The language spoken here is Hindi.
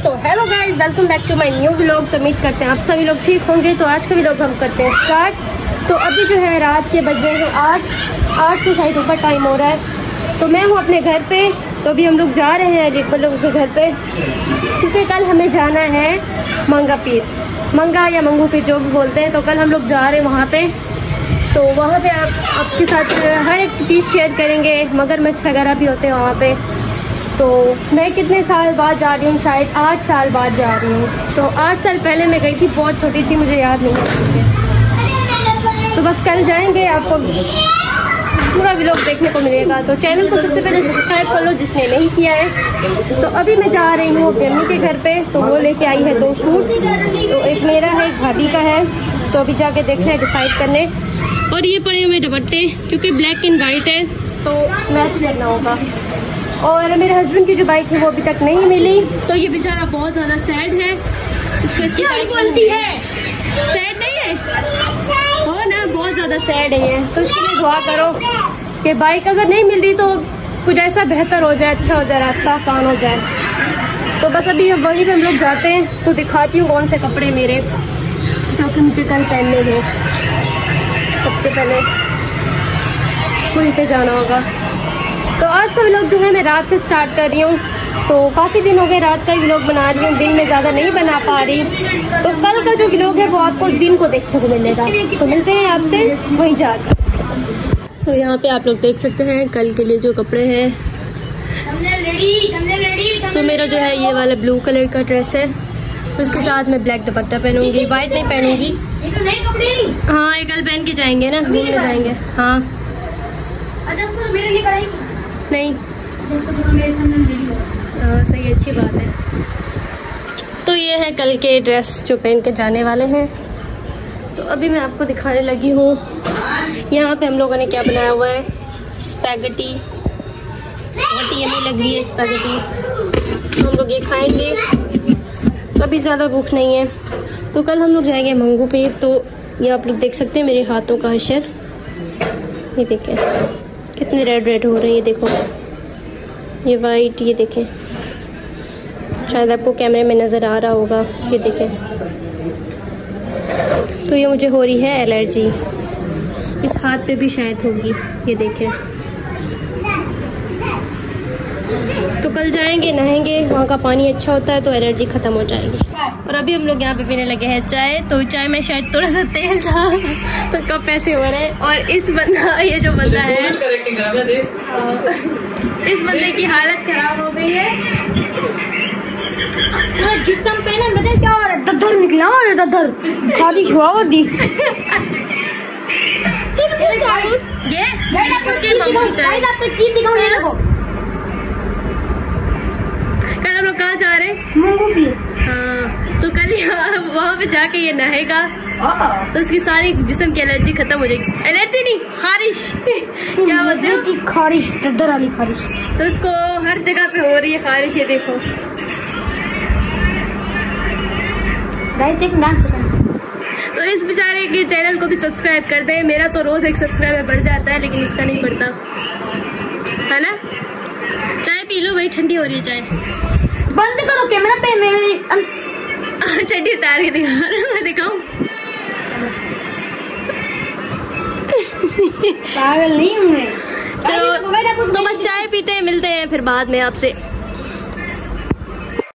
So hello guys, welcome back to my new vlog. तो उम्मीद करते हैं आप सभी लोग ठीक होंगे। तो आज का व्लॉग हम करते हैं स्टार्ट। तो अभी जो है रात के बज गए हैं 8 से शायद ऊपर टाइम हो रहा है। तो मैं हूँ अपने घर पे। तो अभी हम लोग जा रहे हैं अलीकबर लोगों के घर पे, क्योंकि कल हमें जाना है मंगा पीर, मंगा या मंगू पीर जो भी बोलते हैं। तो कल हम लोग जा रहे हैं वहाँ पे। तो वहाँ पे आपके साथ हर एक चीज़ शेयर करेंगे। मगरमच्छ वगैरह भी होते हैं वहाँ पे। तो मैं कितने साल बाद जा रही हूँ, शायद 8 साल बाद जा रही हूँ। तो 8 साल पहले मैं गई थी, बहुत छोटी थी, मुझे याद नहीं है। तो बस कल जाएंगे, आपको पूरा व्लॉग देखने को मिलेगा। तो चैनल को सबसे पहले सब्सक्राइब कर लो जिसने नहीं किया है। तो अभी मैं जा रही हूँ अपनी अम्मी के घर पे। तो वो लेके आई है 2 सूट। तो एक मेरा है, एक भाभी का है। तो अभी जाके देखना है, डिसाइड करने। और ये पड़े हुए दुपट्टे, क्योंकि ब्लैक एंड वाइट है तो मैच करना होगा। और मेरे हस्बैंड की जो बाइक है वो अभी तक नहीं मिली। तो ये बेचारा बहुत ज़्यादा सैड है। इसको इसकी बाइक बोलती है, सैड नहीं है हो ना, बहुत ज़्यादा सैड है ये। तो इसके लिए दुआ करो कि बाइक अगर नहीं मिल रही तो कुछ ऐसा बेहतर हो जाए, अच्छा हो जाए, रास्ता आसान हो जाए। तो बस अभी वहीं पे हम लोग जाते हैं। तो दिखाती हूँ कौन से कपड़े मेरे जो कि मुझे कल पहनने हैं। सबसे पहले वहीं पे जाना होगा। तो आज का व्लॉग जो है मैं रात से स्टार्ट कर रही हूँ। तो काफ़ी दिन हो गए रात का व्लॉग बना रही हूँ, दिन में ज़्यादा नहीं बना पा रही। तो कल का जो व्लॉग है वो आपको दिन को देखने को मिलेगा। तो मिलते हैं आपसे वहीं जाकर। तो यहाँ पे आप लोग देख सकते हैं कल के लिए जो कपड़े हैं। तो मेरा जो है ये वाला ब्लू कलर का ड्रेस है। उसके साथ मैं ब्लैक दुपट्टा पहनूंगी, वाइट नहीं पहनूंगी। हाँ, ये कल पहन के जाएंगे ना, घूमने जाएंगे। हाँ नहीं, सही, अच्छी बात है। तो ये है कल के ड्रेस जो पहन के जाने वाले हैं। तो अभी मैं आपको दिखाने लगी हूँ। यहाँ पे हम लोगों ने क्या बनाया हुआ है, स्पैगेटी। बहुत यम्मी लग रही है स्पैगेटी। तो हम लोग ये खाएंगे। तो अभी ज़्यादा भूख नहीं है। तो कल हम लोग जाएंगे मंगू पे। तो ये आप लोग देख सकते हैं मेरे हाथों का हशर। ये देखें कितने रेड रेड हो रहे हैं। ये देखो, ये वाइट, ये देखें, शायद आपको कैमरे में नज़र आ रहा होगा। ये देखें। तो ये मुझे हो रही है एलर्जी, इस हाथ पे भी शायद होगी। ये देखें। तो कल जाएंगे, नहाएंगे, वहाँ का पानी अच्छा होता है तो एलर्जी ख़त्म हो जाएगी। और अभी हम लोग यहाँ पे पीने लगे हैं चाय। तो चाय में शायद थोड़ा सा तेल था तो कप ऐसे हो रहा है। और इस बंदा, ये जो बंदा है, इस बंदे की हालत खराब हो गई है। जिस्म पे ना मुझे क्या हो रहा है, दद्दर निकला है, दद्दर खाली हुआ दी। कल हम लोग कहाँ जा रहे हैं, मंगू पीर। हाँ, तो कल वहाँ पे जाके ये नहाएगा तो उसकी सारी जिस्म की एलर्जी खत्म हो जाएगी। एलर्जी नहीं, खारिश क्या बोलते हो, खारिश, दद्दर वाली खारिश। तो उसको हर जगह पे हो रही है खारिश। ये देखो तो इस बेचारे के चैनल को भी सब्सक्राइब कर दे। मेरा तो रोज एक सब्सक्राइबर बढ़ जाता है, लेकिन इसका नहीं बढ़ता है ना। चाय पी लो भाई, ठंडी हो रही है चाय। बंद करो कैमरा पे, मेरे चड्डी उतार के दिखा, मैं दिखाऊं। पागल नहीं हूँ मैं। तो बस चाय पीते हैं, मिलते हैं फिर बाद में आपसे।